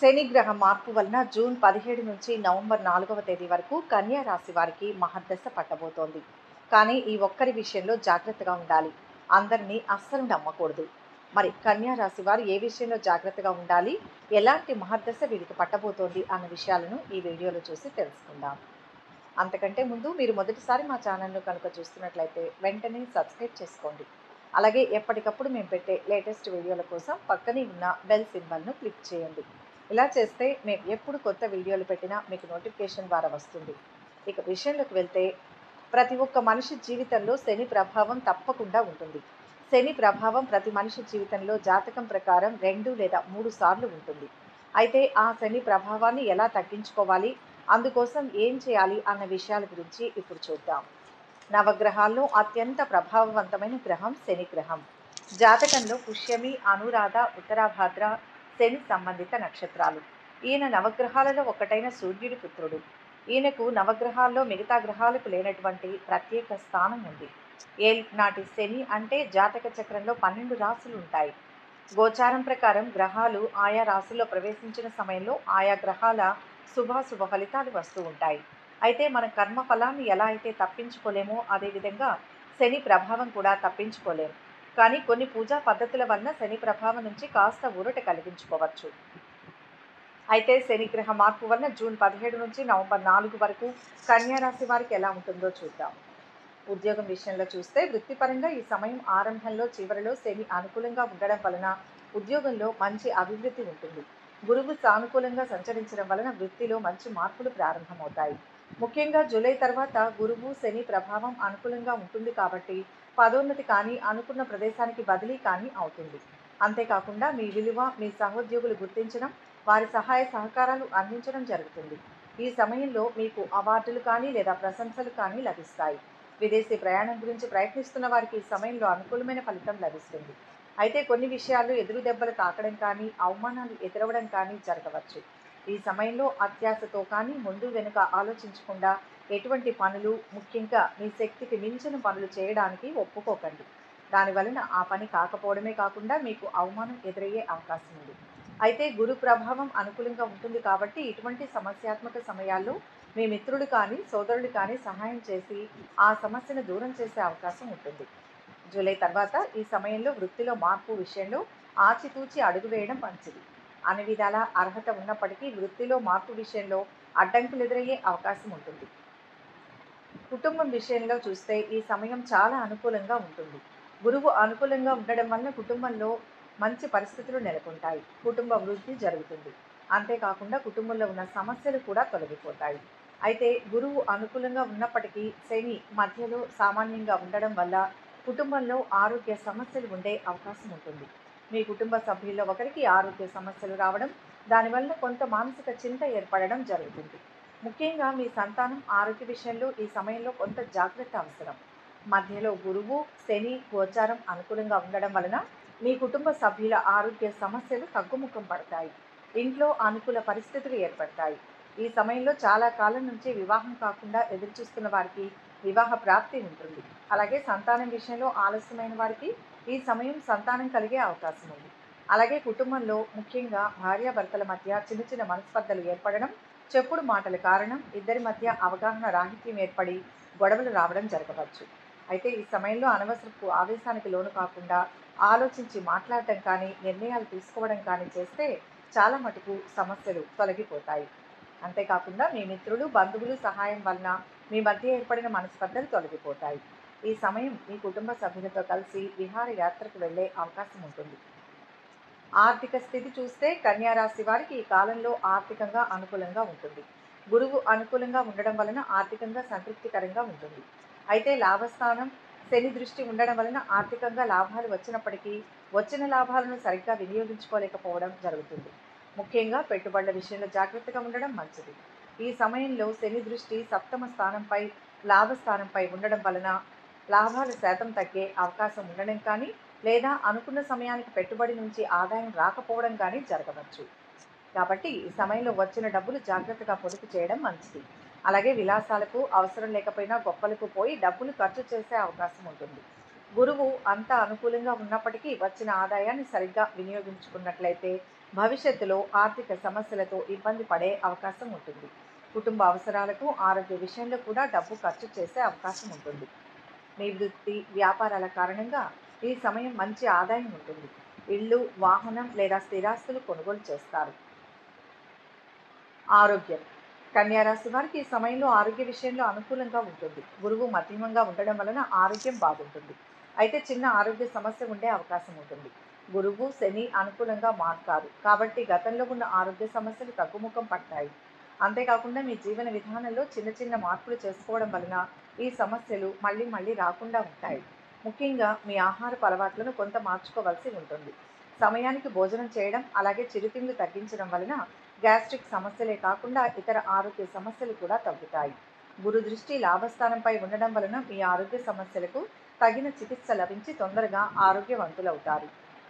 శని గ్రహ మార్పు వలన జూన్ 17 నుంచి నవంబర్ 4వ తేదీ వరకు కన్యా రాశి వారికి మహర్దశ పట్టబోతోంది. కానీ ఈ ఒక్కరి విషయంలో జాగ్రత్తగా ఉండాలి. అందరినీ అస్సలు నమ్మకూడదు. మరి కన్యా రాశి వారు ఏ విషయంలో జాగ్రత్తగా ఉండాలి, ఎలాంటి మహర్దశ వీరికి పట్టబోతోంది అన్న విషయాలను ఈ వీడియోలో చూసి తెలుసుకుందాం. అంతకంటే ముందు మీరు మొదటిసారి మా ఛానల్ను కనుక చూస్తున్నట్లయితే వెంటనే సబ్స్క్రైబ్ చేసుకోండి. అలాగే ఎప్పటికప్పుడు మేము పెట్టే లేటెస్ట్ వీడియోల కోసం పక్కనే ఉన్న బెల్ సింబల్ను క్లిక్ చేయండి. ఇలా చేస్తే మేము ఎప్పుడు కొత్త వీడియోలు పెట్టినా మీకు నోటిఫికేషన్ ద్వారా వస్తుంది. ఇక విషయంలోకి వెళ్తే, ప్రతి ఒక్క మనిషి జీవితంలో శని ప్రభావం తప్పకుండా ఉంటుంది. శని ప్రభావం ప్రతి మనిషి జీవితంలో జాతకం ప్రకారం 2 లేదా 3 సార్లు ఉంటుంది. అయితే ఆ శని ప్రభావాన్ని ఎలా తగ్గించుకోవాలి, అందుకోసం ఏం చేయాలి అన్న విషయాల గురించి ఇప్పుడు చూద్దాం. నవగ్రహాల్లో అత్యంత ప్రభావవంతమైన గ్రహం శని గ్రహం. జాతకంలో పుష్యమి, అనురాధ, ఉత్తరాభాద్ర శని సంబంధిత నక్షత్రాలు. ఈయన నవగ్రహాలలో ఒకటైన సూర్యుడి పుత్రుడు. ఈయనకు నవగ్రహాల్లో మిగతా గ్రహాలకు లేనటువంటి ప్రత్యేక స్థానం ఉంది. ఏనాటి శని అంటే జాతక చక్రంలో 12 రాశులు ఉంటాయి. గోచారం ప్రకారం గ్రహాలు ఆయా రాశుల్లో ప్రవేశించిన సమయంలో ఆయా గ్రహాల శుభాశుభ ఫలితాలు వస్తూ ఉంటాయి. అయితే మన కర్మ ఫలాన్ని ఎలా అయితే తప్పించుకోలేమో, అదేవిధంగా శని ప్రభావం కూడా తప్పించుకోలేము. కానీ కొన్ని పూజా పద్ధతుల వలన శని ప్రభావం నుంచి కాస్త ఊరట కలిగించుకోవచ్చు. అయితే శని గ్రహ మార్పు వలన జూన్ 17 నుంచి నవంబర్ 4 వరకు కన్యా రాశి వారికి ఎలా ఉంటుందో చూద్దాం. ఉద్యోగం విషయంలో చూస్తే, వృత్తిపరంగా ఈ సమయం ఆరంభంలో చివరిలో శని అనుకూలంగా ఉండడం వలన ఉద్యోగంలో మంచి అభివృద్ధి ఉంటుంది. గురువు సానుకూలంగా సంచరించడం వలన వృత్తిలో మంచి మార్పులు ప్రారంభమవుతాయి. ముఖ్యంగా జూలై తర్వాత గురువు శని ప్రభావం అనుకూలంగా ఉంటుంది కాబట్టి పదోన్నతి కానీ, అనుకున్న ప్రదేశానికి బదిలీ కానీ అవుతుంది. అంతేకాకుండా మీ విలువ మీ సహోద్యోగులు గుర్తించడం, వారి సహాయ సహకారాలు అందించడం జరుగుతుంది. ఈ సమయంలో మీకు అవార్డులు కానీ లేదా ప్రశంసలు కానీ లభిస్తాయి. విదేశీ ప్రయాణం గురించి ప్రయత్నిస్తున్న వారికి ఈ సమయంలో అనుకూలమైన ఫలితం లభిస్తుంది. అయితే కొన్ని విషయాల్లో ఎదురు దెబ్బలు తాకడం కానీ, అవమానాలు ఎదురవడం కానీ జరగవచ్చు. ఈ సమయంలో అత్యాశతో కానీ, ముందు వెనుక ఆలోచించకుండా ఎటువంటి పనులు, ముఖ్యంగా మీ శక్తికి మించిన పనులు చేయడానికి ఒప్పుకోకండి. దానివలన ఆ పని కాకపోవడమే కాకుండా మీకు అవమానం ఎదురయ్యే అవకాశం ఉంది. అయితే గురు ప్రభావం అనుకూలంగా ఉంటుంది కాబట్టి ఇటువంటి సమస్యాత్మక సమయాల్లో మీ మిత్రుడు కానీ, సోదరుడు కానీ సహాయం చేసి ఆ సమస్యను దూరం చేసే అవకాశం ఉంటుంది. జూలై తర్వాత ఈ సమయంలో వృత్తిలో మార్పు విషయంలో ఆచితూచి అడుగు వేయడం మంచిది. అన్ని విధాల అర్హత ఉన్నప్పటికీ వృత్తిలో మార్పు విషయంలో అడ్డంకులు ఎదురయ్యే అవకాశం ఉంటుంది. కుటుంబం విషయంలో చూస్తే ఈ సమయం చాలా అనుకూలంగా ఉంటుంది. గురువు అనుకూలంగా ఉండడం వలన కుటుంబంలో మంచి పరిస్థితులు నెలకొంటాయి. కుటుంబ వృద్ధి జరుగుతుంది. అంతేకాకుండా కుటుంబంలో ఉన్న సమస్యలు కూడా తొలగిపోతాయి. అయితే గురువు అనుకూలంగా ఉన్నప్పటికీ శని మధ్యలో సామాన్యంగా ఉండడం వల్ల కుటుంబంలో ఆరోగ్య సమస్యలు ఉండే అవకాశం ఉంటుంది. మీ కుటుంబ సభ్యుల్లో ఒకరికి ఆరోగ్య సమస్యలు రావడం, దానివల్ల కొంత మానసిక చింత ఏర్పడడం జరుగుతుంది. ముఖ్యంగా మీ సంతానం ఆరోగ్య విషయంలో ఈ సమయంలో కొంత జాగ్రత్త అవసరం. మధ్యలో గురువు శని గోచారం అనుకూలంగా ఉండడం వలన మీ కుటుంబ సభ్యుల ఆరోగ్య సమస్యలు తగ్గుముఖం పడతాయి. ఇంట్లో అనుకూల పరిస్థితులు ఏర్పడతాయి. ఈ సమయంలో చాలా కాలం నుంచి వివాహం కాకుండా ఎదురుచూస్తున్న వారికి వివాహ ప్రాప్తి ఉంటుంది. అలాగే సంతానం విషయంలో ఆలస్యమైన వారికి ఈ సమయం సంతానం కలిగే అవకాశం ఉంది. అలాగే కుటుంబంలో ముఖ్యంగా భార్యాభర్తల మధ్య చిన్న చిన్న మనస్పర్ధలు ఏర్పడడం, చెప్పుడు మాటల కారణం ఇద్దరి మధ్య అవగాహన రాహిత్యం ఏర్పడి గొడవలు రావడం జరగవచ్చు. అయితే ఈ సమయంలో అనవసరపు ఆవేశానికి లోను కాకుండా ఆలోచించి మాట్లాడటం కానీ, నిర్ణయాలు తీసుకోవడం కానీ చేస్తే చాలా మటుకు సమస్యలు తొలగిపోతాయి. అంతేకాకుండా మీ మిత్రులు, బంధువులు సహాయం వలన మీ మధ్య ఏర్పడిన మనస్పర్ధలు తొలగిపోతాయి. ఈ సమయం మీ కుటుంబ సభ్యులతో కలిసి విహారయాత్రకు వెళ్ళే అవకాశం ఉంటుంది. ఆర్థిక స్థితి చూస్తే కన్యా రాశి వారికి ఈ కాలంలో ఆర్థికంగా అనుకూలంగా ఉంటుంది. గురువు అనుకూలంగా ఉండడం వలన ఆర్థికంగా సంతృప్తికరంగా ఉంటుంది. అయితే లాభస్థానం శని దృష్టి ఉండడం వలన ఆర్థికంగా లాభాలు వచ్చినప్పటికీ వచ్చిన లాభాలను సరిగ్గా వినియోగించుకోలేకపోవడం జరుగుతుంది. ముఖ్యంగా పెట్టుబడుల విషయంలో జాగ్రత్తగా ఉండడం మంచిది. ఈ సమయంలో శని దృష్టి సప్తమ స్థానంపై, లాభస్థానంపై ఉండడం వలన లాభాల శాతం తగ్గే అవకాశం ఉండడం కానీ, లేదా అనుకున్న సమయానికి పెట్టుబడి నుంచి ఆదాయం రాకపోవడం కానీ జరగవచ్చు. కాబట్టి ఈ సమయంలో వచ్చిన డబ్బులు జాగ్రత్తగా పొదుపు చేయడం మంచిది. అలాగే విలాసాలకు అవసరం లేకపోయినా గొప్పలకు పోయి డబ్బులు ఖర్చు చేసే అవకాశం ఉంటుంది. గురువు అంత అనుకూలంగా ఉన్నప్పటికీ వచ్చిన ఆదాయాన్ని సరిగ్గా వినియోగించుకున్నట్లయితే భవిష్యత్తులో ఆర్థిక సమస్యలతో ఇబ్బంది పడే అవకాశం ఉంటుంది. కుటుంబ అవసరాలకు, ఆరోగ్య విషయంలో కూడా డబ్బు ఖర్చు చేసే అవకాశం ఉంటుంది. మీ వృత్తి, వ్యాపారాల కారణంగా ఈ సమయం మంచి ఆదాయం ఉంటుంది. ఇల్లు, వాహనం లేదా స్థిరాస్తులు కొనుగోలు చేస్తారు. ఆరోగ్యం. కన్యా రాశి వారికి ఈ సమయంలో ఆరోగ్య విషయంలో అనుకూలంగా ఉంటుంది. గురువు మధ్యమంగా ఉండడం వలన ఆరోగ్యం బాగుంటుంది. అయితే చిన్న ఆరోగ్య సమస్య ఉండే అవకాశం ఉంటుంది. గురువు, శని అనుకూలంగా మారుతారు కాబట్టి గతంలో ఉన్న ఆరోగ్య సమస్యలు తగ్గుముఖం పడతాయి. అంతేకాకుండా మీ జీవన విధానంలో చిన్న చిన్న మార్పులు చేసుకోవడం వలన ఈ సమస్యలు మళ్ళీ మళ్ళీ రాకుండా ఉంటాయి. ముఖ్యంగా మీ ఆహారపు అలవాట్లను కొంత మార్చుకోవాల్సి ఉంటుంది. సమయానికి భోజనం చేయడం, అలాగే చిరుతిండ్లు తగ్గించడం వలన గ్యాస్ట్రిక్ సమస్యలే కాకుండా ఇతర ఆరోగ్య సమస్యలు కూడా తగ్గుతాయి. గురు దృష్టి లాభస్థానంపై ఉండడం వలన మీ ఆరోగ్య సమస్యలకు తగిన చికిత్స లభించి తొందరగా ఆరోగ్యవంతులవుతారు.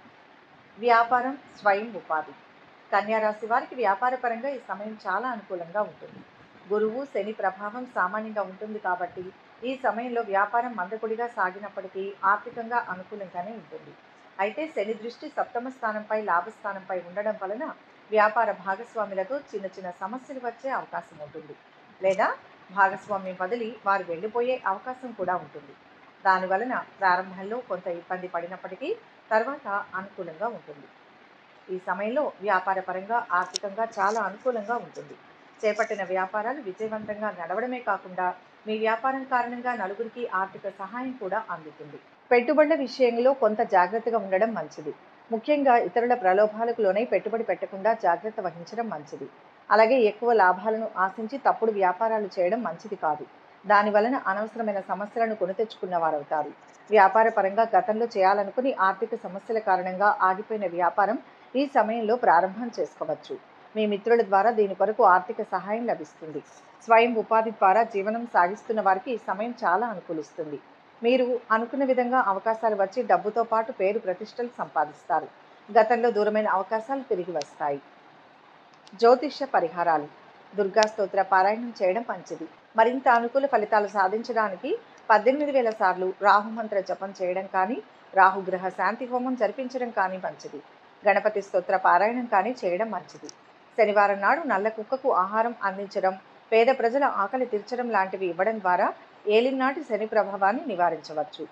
వ్యాపారం, స్వయం ఉపాధి. కన్యా రాశి వారికి వ్యాపారపరంగా ఈ సమయం చాలా అనుకూలంగా ఉంటుంది. గురువు, శని ప్రభావం సామాన్యంగా ఉంటుంది కాబట్టి ఈ సమయంలో వ్యాపారం మందకొడిగా సాగినప్పటికీ ఆర్థికంగా అనుకూలంగానే ఉంటుంది. అయితే శని దృష్టి సప్తమ స్థానంపై, లాభస్థానంపై ఉండడం వలన వ్యాపార భాగస్వాములతో చిన్న చిన్న సమస్యలు వచ్చే అవకాశం ఉంటుంది. లేదా భాగస్వామ్యం వదిలి వారు వెళ్ళిపోయే అవకాశం కూడా ఉంటుంది. దానివలన ప్రారంభంలో కొంత ఇబ్బంది పడినప్పటికీ తర్వాత అనుకూలంగా ఉంటుంది. ఈ సమయంలో వ్యాపార పరంగా, ఆర్థికంగా చాలా అనుకూలంగా ఉంటుంది. చేపట్టిన వ్యాపారాలు విజయవంతంగా నడవడమే కాకుండా మీ వ్యాపారం కారణంగా నలుగురికి ఆర్థిక సహాయం కూడా అందుతుంది. పెట్టుబడుల విషయంలో కొంత జాగ్రత్తగా ఉండడం మంచిది. ముఖ్యంగా ఇతరుల ప్రలోభాలకు లోనై పెట్టుబడి పెట్టకుండా జాగ్రత్త వహించడం మంచిది. అలాగే ఎక్కువ లాభాలను ఆశించి తప్పుడు వ్యాపారాలు చేయడం మంచిది కాదు. దానివలన అనవసరమైన సమస్యలను కొని తెచ్చుకున్న వారవుతారు. వ్యాపార పరంగా గతంలో చేయాలనుకుని ఆర్థిక సమస్యల కారణంగా ఆగిపోయిన వ్యాపారం ఈ సమయంలో ప్రారంభం చేసుకోవచ్చు. మీ మిత్రుల ద్వారా దీని కొరకు ఆర్థిక సహాయం లభిస్తుంది. స్వయం ఉపాధి ద్వారా జీవనం సాగిస్తున్న వారికి ఈ సమయం చాలా అనుకూలిస్తుంది. మీరు అనుకున్న విధంగా అవకాశాలు వచ్చి డబ్బుతో పాటు పేరు ప్రతిష్టలు సంపాదిస్తారు. గతంలో దూరమైన అవకాశాలు తిరిగి వస్తాయి. జ్యోతిష్య పరిహారాలు. దుర్గా స్తోత్ర పారాయణం చేయడం మంచిది. మరింత అనుకూల ఫలితాలు సాధించడానికి 18,000 సార్లు రాహుమంత్ర జపం చేయడం కానీ, రాహుగ్రహ శాంతి హోమం జరిపించడం కానీ మంచిది. గణపతి స్తోత్ర పారాయణం కానీ చేయడం మంచిది. శనివారం నాడు నల్ల కుక్కకు ఆహారం అందించడం, పేద ప్రజల ఆకలి తీర్చడం లాంటివి ఇవ్వడం ద్వారా ఏలినాటి శని ప్రభావాన్ని నివారించవచ్చు.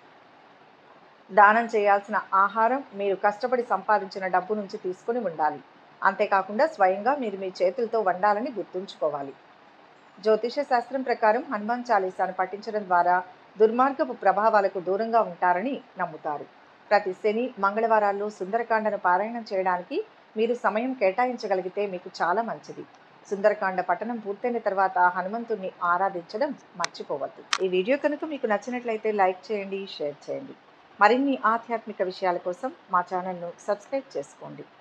దానం చేయాల్సిన ఆహారం మీరు కష్టపడి సంపాదించిన డబ్బు నుంచి తీసుకుని ఉండాలి. అంతేకాకుండా స్వయంగా మీరు మీ చేతులతో వండాలని గుర్తుంచుకోవాలి. జ్యోతిష శాస్త్రం ప్రకారం హనుమాన్ చాలీసాను పఠించడం ద్వారా దుర్మార్గపు ప్రభావాలకు దూరంగా ఉంటారని నమ్ముతారు. ప్రతి శని, మంగళవారాల్లో సుందరకాండను పారాయణం చేయడానికి మీరు సమయం కేటాయించగలిగితే మీకు చాలా మంచిది. సుందరకాండ పఠనం పూర్తయిన తర్వాత హనుమంతుణ్ణి ఆరాధించడం మర్చిపోవద్దు. ఈ వీడియో కనుక మీకు నచ్చినట్లయితే లైక్ చేయండి, షేర్ చేయండి. మరిన్ని ఆధ్యాత్మిక విషయాల కోసం మా ఛానల్ను సబ్స్క్రైబ్ చేసుకోండి.